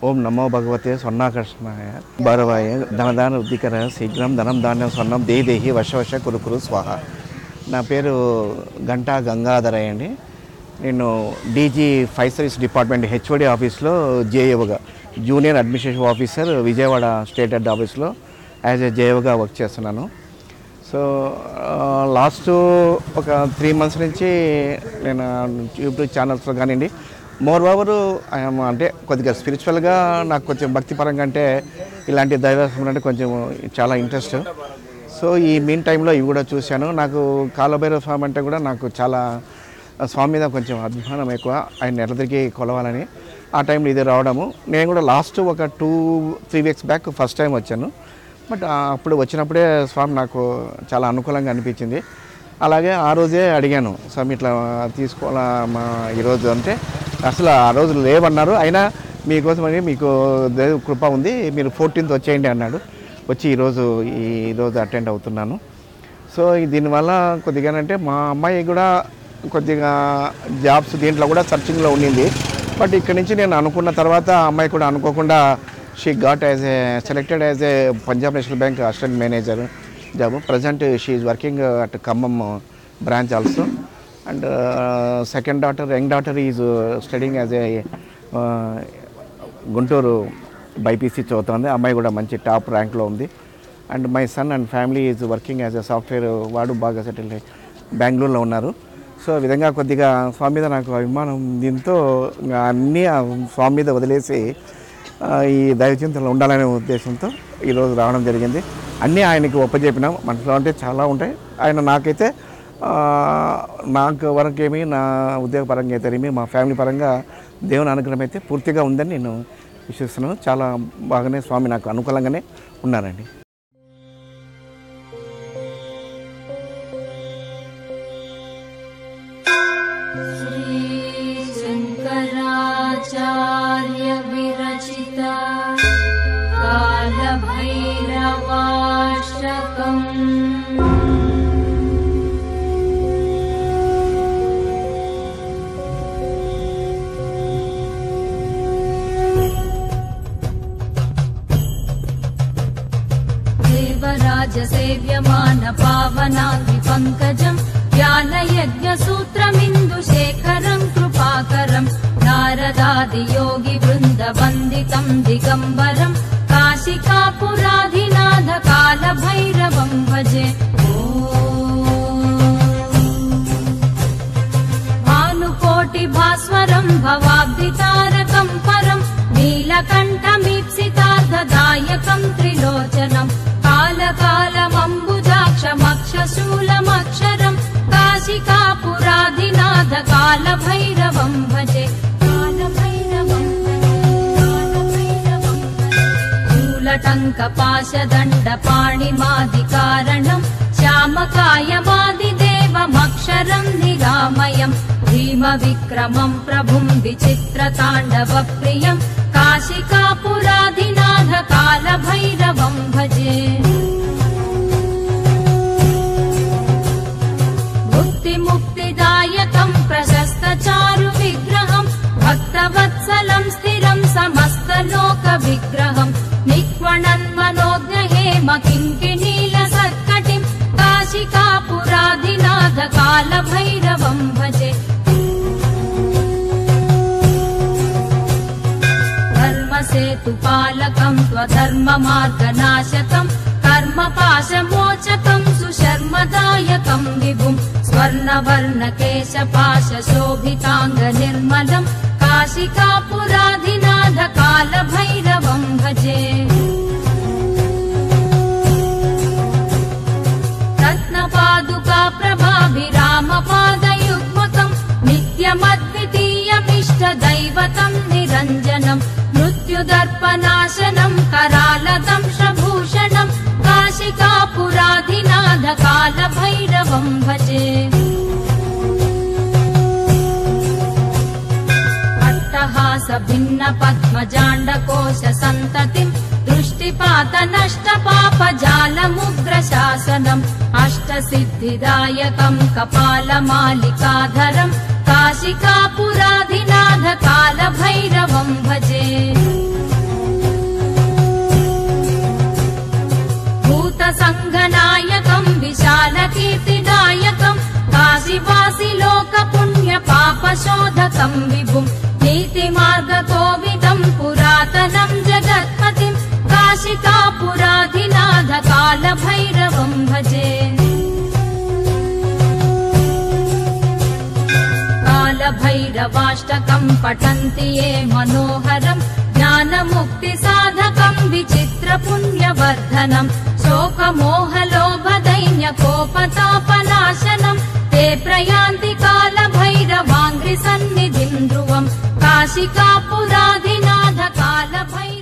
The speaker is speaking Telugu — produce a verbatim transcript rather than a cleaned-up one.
ओम नमो भगवते स्वर्णाकर्षणाय भैरवाय धनदान उद्दिकर शीघ्रं धनं धान्యం స్వర్ణం దేహి దేహి వశవశ కురు కురు స్వాహ. నా పేరు గంటా గంగాధరయ్య అండి. నేను DG fire service department HOD ఆఫీస్లో జేఏఓగా junior administrative officer Vijayawada state head ఆఫీస్లో యాజ్ ఏ జేఏఓగా వర్క్ చేస్తున్నాను. సో లాస్ట్ ఒక త్రీ మంత్స్ నుంచి నేను యూట్యూబ్ ఛానల్స్లో కానివ్వండి, మోర్ ఓవర్ అంటే కొద్దిగా స్పిరిచువల్గా నాకు కొంచెం భక్తిపరంగా అంటే ఇలాంటి దైవస్వం అంటే కొంచెం చాలా ఇంట్రెస్ట్. సో ఈ మీన్ టైంలో ఇవి కూడా చూశాను. నాకు కాలభైరవ స్వామి అంటే కూడా నాకు చాలా స్వామి మీద కొంచెం అభిమానం ఎక్కువ, ఆయన ఎర్రదిరికి కొలవాలని. ఆ టైంలో ఇది రావడము, నేను కూడా లాస్ట్ ఒక two three weeks back first time వచ్చాను. బట్ అప్పుడు వచ్చినప్పుడే స్వామి నాకు చాలా అనుకూలంగా అనిపించింది. అలాగే ఆ రోజే అడిగాను, స్వామి ఇట్లా తీసుకోవాలా మా ఈరోజు అంటే అసలు ఆ రోజు లేవన్నారు. అయినా మీకోసం అని మీకు దేవు కృప ఉంది, మీరు ఫోర్టీన్త్ వచ్చేయండి అన్నాడు. వచ్చి ఈరోజు ఈరోజు అటెండ్ అవుతున్నాను. సో దీనివల్ల కొద్దిగా అంటే మా అమ్మాయి కూడా కొద్దిగా జాబ్స్ దీంట్లో కూడా సర్చింగ్లో ఉండింది. బట్ ఇక్కడి నుంచి నేను అనుకున్న తర్వాత అమ్మాయి కూడా అనుకోకుండా she got as a selected as a Punjab national bank assistant manager job. Present she is working at Khammam branch also. And second daughter young daughter is studying as a Guntur BiPC చదువుతుంది. అమ్మాయి కూడా మంచి టాప్ ర్యాంక్లో ఉంది. And my son and family is working as a software, వాడు బాగా సెటిల్ బెంగళూరులో ఉన్నారు. సో ఈ విధంగా కొద్దిగా స్వామి మీద నాకు అభిమానం, దీంతో అన్నీ స్వామి మీద వదిలేసి ఈ దైవచింతనలో ఉండాలనే ఉద్దేశంతో ఈరోజు రావడం జరిగింది. అన్నీ ఆయనకి ఒప్పజెప్పినాం. మనసులో అంటే చాలా ఉంటాయి. ఆయన నాకైతే నాకు వరకేమి, నా ఉద్యోగ పరంగా అయితేనేమి, మా ఫ్యామిలీ పరంగా దేవుని అనుగ్రహం అయితే పూర్తిగా ఉందని నేను విశ్వసిస్తున్నాను. చాలా బాగానే స్వామి నాకు అనుకూలంగానే ఉన్నారండి. శంకరాచార్య విరచిత కాలభైరవాష్టకం సేవ్యమాన పావనాంగి పంకజం జ్ఞానయజ్ఞ సూత్రమిందు శేఖరం కృపాకరం నారదాది యోగి బృంద వందితం దిగంబరం కాశికాపురాధినాథ కాల భైరవం భజే. భానుకోటి భాస్వరం భవాబ్ది తారకం పరం నీలకంఠమీప్సితార్థదాయకం త్రిలోచనం కాలకాలమంబుజాక్షమక్షశూలమక్షరం కాశికాపురాధినాథ కాల భైరవం భజే. మూలటంక పాశదండ పాణిమాదికారణం శ్యామకాయమాదిదేవమక్షరం నిరామయం భీమ విక్రమం ప్రభుం విచిత్రతాండవ ప్రియం కాశికాపురాధినాథ కాల భైరవం భజే. ముక్తిదాయకం ప్రశస్త చారు విగ్రహం భక్తవత్సలం స్థిరం సమస్త లోక విగ్రహం నిక్వణన్మనోజ్ఞ హేమ కింకిణీల సత్కటిం కాశికాపురాధినాథ కాల భైరవం భజే. ధర్మసేతుపాలకం స్వధర్మ మార్గనాశకం కర్మపాశమోచకం సుశర్మదాయకం విభుం స్వర్ణవర్ణ కేశపాశ శోభితాంగ నిర్మలం కాశికాపురాధినాథ కాల భైరవం భజే. రత్నపాదుకా ప్రభాభిరామ పాదయుగ్మకం నిత్యమద్వితీయమిష్ట దైవతం నిరంజనం మృత్యుదర్పనాశనం करालदंशभूषणं काशिकापुराधिनाथ कालभैरवं भजे। अट्टहास भिन्न पद्मजाण्डकोश सन्ततिं दृष्टिपात नष्ट पाप जालमुग्रशासनम् अष्टसिद्धिदायकं कपालमालिकाधरं काशिकापुराधिनाथ कालभैरवं भजे। पापशोधकम् विभुम् नीतिमार्गकोविदम् पुरातनम् जगत्पतिम् काशिकापुराधिनाथ कालभैरवम् भजे। कालभैरवाष्टकम् पठन्ति ये मनोहरम् ज्ञानमुक्तिसाधकम् विचित्रपुण्यवर्धनम् शोकमोहलोभदैन्यकोपतापनाशनम् ते प्रयान्ति कालभैरवाङ्घ्रिसन्निधिम् ध्रुवम् काशिकापुराधिनाथ कालभैरव